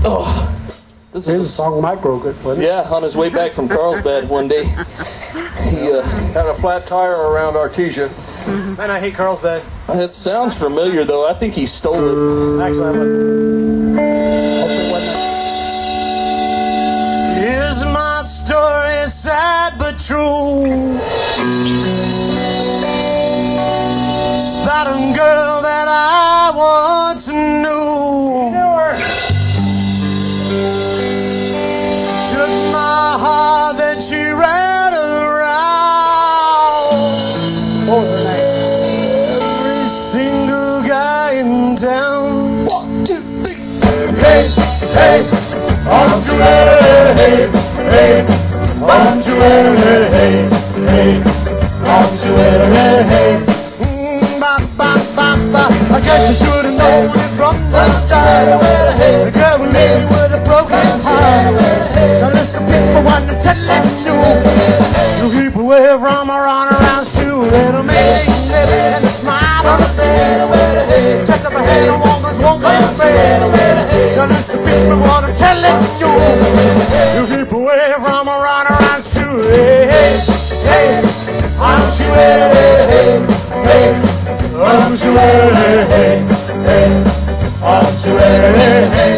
Oh, this is a song Mike wrote, wasn't it? Yeah, on his way back from Carlsbad one day, he had a flat tire around Artesia. Man, I hate Carlsbad. It sounds familiar, though. I think he stole it. Actually, I'm Here's my story, sad but true. It's about a girl that I once knew. Took my heart, then she ran around. Every single guy in town. 1, 2, 3. Hey, hey, aren't you ready? Hey, hey, aren't you ready? Hey, hey, aren't you ready? Hey. I guess you should have known it from the start. The girl will leave you with a broken heart. Now listen, people want to tell you you keep away from her on around Sue. Little me and a smile on her face. Touch of her hand, a woman's won't be afraid. Now listen, people want to tell you keep away from her on around Sue. Hey, hey, aren't you ready? Hey, aren't you ready? Hey, hey, aren't you ready? Hey,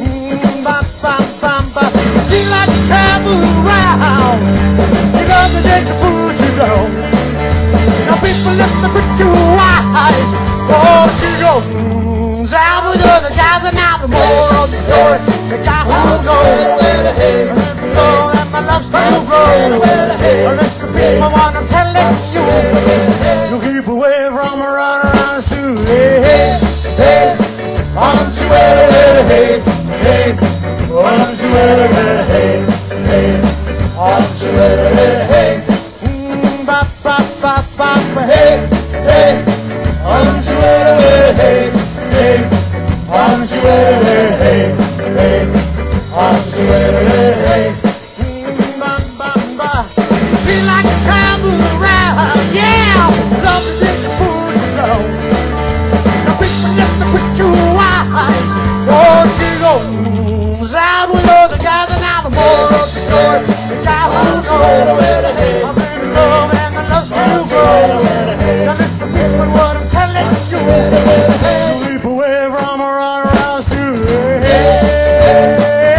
she likes to travel around. She loves to take the food you go. Now people listen to two eyes. Oh, she goes, out with other guys, and now the more of the story, the guy who knows. Know that my love's still growing. Listen, people want to tell it you keep away from her on around Sue. Hey, hey, hey, aren't you ready? Hey, hey, aren't you ready? Hey, hey, aren't you ready? Hey, ba ba ba ba ba. Hey, hey, aren't you ready? Hey, hey, aren't you ready? Hey, hey, aren't you ready? Hey, ba ba ba. She likes to travel around, yeah. Love to take the food you know. Now people listen with two eyes. Oh, she goes out with other guys, and now the more of the story, the guy who knows. I'm in love and the love's still growing. Now listen, people, what I'm telling you. Keep away from her on around Sue. Hey, hey,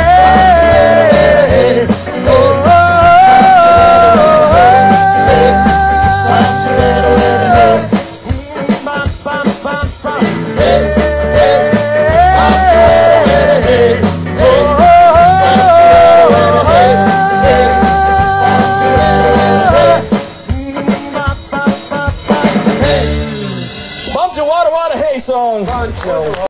hey, oh, Bunch of Wada Wada Hey song.